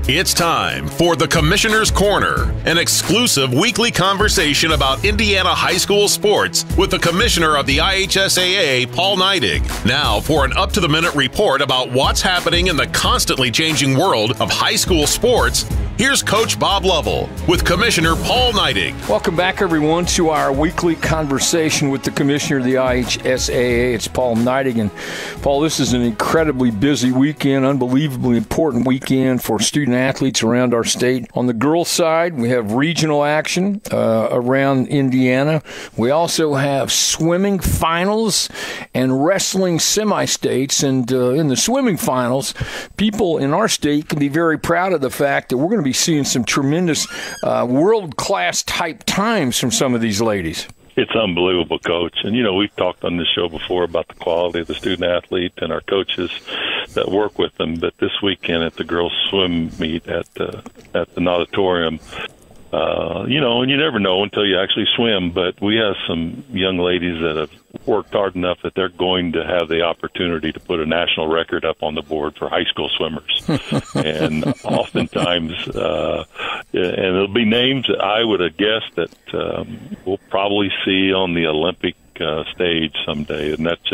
It's time for the Commissioner's Corner, an exclusive weekly conversation about Indiana high school sports with the Commissioner of the IHSAA, Paul Neidig. Now for an up-to-the-minute report about what's happening in the constantly changing world of high school sports, here's Coach Bob Lovell with Commissioner Paul Neidig. Welcome back, everyone, to our weekly conversation with the Commissioner of the IHSAA. It's Paul Neidig. And, Paul, this is an incredibly busy weekend, unbelievably important weekend for student athletes around our state. On the girls' side, we have regional action around Indiana. We also have swimming finals and wrestling semi-states. And in the swimming finals, people in our state can be very proud of the fact that we're going to be seeing some tremendous world-class type times from some of these ladies. It's unbelievable, Coach. And, you know, we've talked on this show before about the quality of the student athlete and our coaches that work with them. But this weekend at the girls' swim meet at the Auditorium, you know, and you never know until you actually swim, but we have some young ladies that have worked hard enough that they're going to have the opportunity to put a national record up on the board for high school swimmers. And oftentimes, and it'll be names that I would have guessed that we'll probably see on the Olympic stage someday. And that's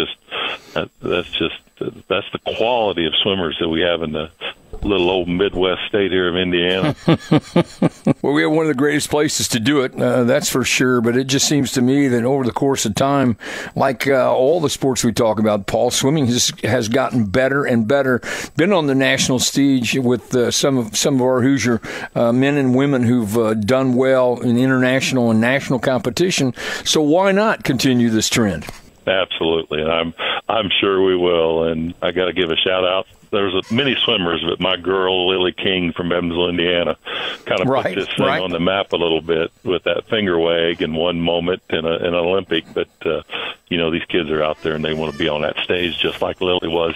the quality of swimmers that we have in the little old Midwest state here of Indiana. Well, we have one of the greatest places to do it, that's for sure. But it just seems to me that over the course of time, like all the sports we talk about, Paul, swimming has gotten better and better. Been on the national stage with some of our Hoosier men and women who've done well in international and national competition. So why not continue this trend? Absolutely, and I'm sure we will. And I got to give a shout out. There's many swimmers, but my girl Lily King from Evansville, Indiana, kind of put this thing on the map a little bit with that finger wag in one moment in an Olympic. But you know, these kids are out there and they want to be on that stage just like Lily was.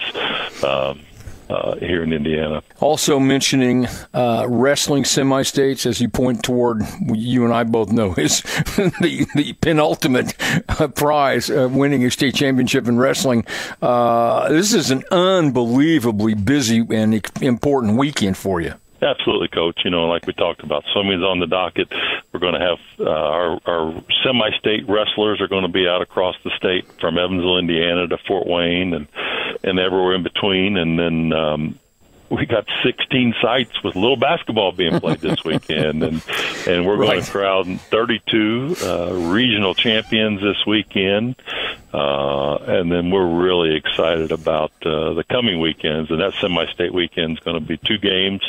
Here in Indiana. Also mentioning wrestling semi-states, as you point toward, you and I both know, is the penultimate prize, winning a state championship in wrestling. This is an unbelievably busy and important weekend for you. Absolutely, Coach. You know, like we talked about, swimming's on the docket. We're going to have our semi-state wrestlers are going to be out across the state from Evansville, Indiana to Fort Wayne and everywhere in between. And then we got 16 sites with little basketball being played this weekend. And we're going to crowd 32 regional champions this weekend. And then we're really excited about the coming weekends. And that semi-state weekend is going to be 2 games,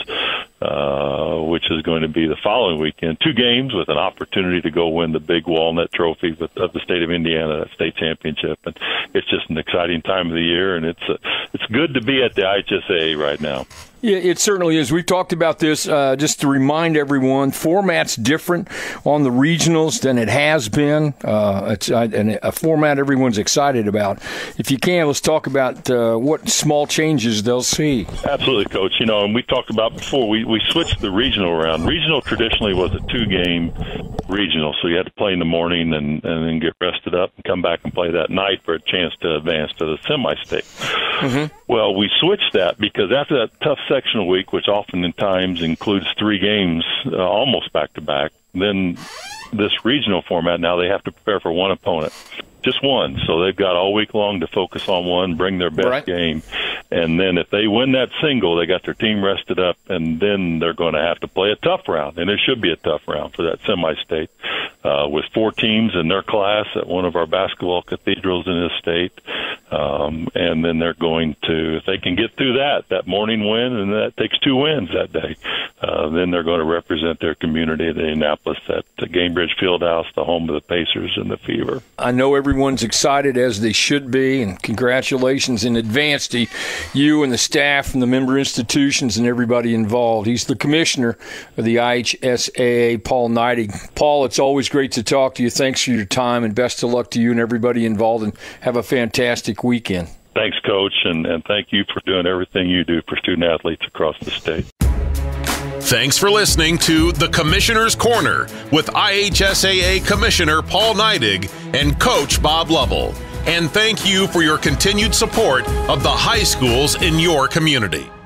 which is going to be the following weekend. 2 games with an opportunity to go win the big Walnut Trophy of the state of Indiana, that state championship. And it's just an exciting time of the year, and it's good to be at the IHSAA right now. Yeah, it certainly is. We've talked about this just to remind everyone. Format's different on the regionals than it has been. It's a format everyone's excited about. If you can, let's talk about what small changes they'll see. Absolutely, Coach. You know, and we talked about before, we switched the regional around. Regional traditionally was a 2-game regional, so you had to play in the morning and then get rested up and come back and play that night for a chance to advance to the semi-state. Mm-hmm. Well, we switched that because after that tough sectional week, which oftentimes includes 3 games almost back-to-back, then this regional format, now they have to prepare for one opponent. Just one. So they've got all week long to focus on one, bring their best game. And then if they win that single, they got their team rested up, and then they're going to have to play a tough round. And it should be a tough round for that semi-state with 4 teams in their class at one of our basketball cathedrals in this state. And then they're going to, if they can get through that morning win, and that takes 2 wins that day, then they're going to represent their community at Indianapolis at the Gamebridge Fieldhouse, the home of the Pacers and the Fever. I know everyone's excited, as they should be, and congratulations in advance to you and the staff and the member institutions and everybody involved. He's the commissioner of the IHSAA, Paul Neidig. Paul, it's always great to talk to you. Thanks for your time, and best of luck to you and everybody involved, and have a fantastic weekend. Thanks, Coach, and thank you for doing everything you do for student athletes across the state. Thanks for listening to The Commissioner's Corner with IHSAA Commissioner Paul Neidig and Coach Bob Lovell. And thank you for your continued support of the high schools in your community.